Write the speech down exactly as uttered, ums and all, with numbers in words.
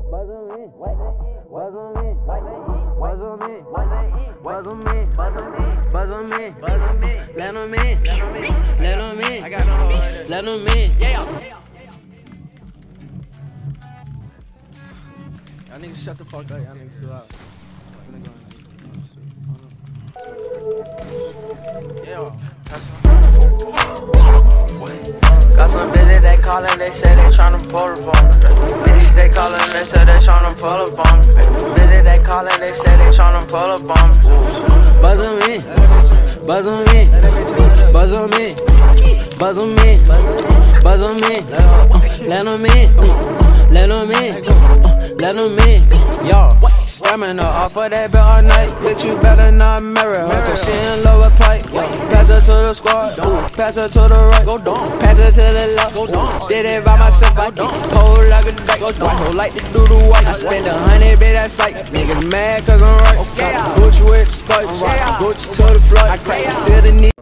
Buzz on me, buzz on me, buzz on me, buzz on me, buzz on me, buzz on me, buzz on me, let on me, let on me, let on me, I got no hold, let on me, yeah. Y'all niggas shut the fuck up, y'all niggas too loud. Yeah, got some bitches they callin', they say they tryna pull up on me. Bitches they callin', they say they tryna pull up on me. Bitches they callin', they say they tryna pull up on me. Buzz on me, buzz on me, buzz on me, buzz on me, buzz on me, let on me, let on me, let on me, yo. Stamina off of that bed all night, bitch, you better not marry her, cause she in love with pipe. Pass her to the squad, pass her to the right, pass her to the left. Did it by myself, I keep hold like a dyke. I don't like to do the white. I spend a hundred, bitch, that's spike. Niggas mad cause I'm right. Gucci with the spikes, Gucci to the flight. I crack the city.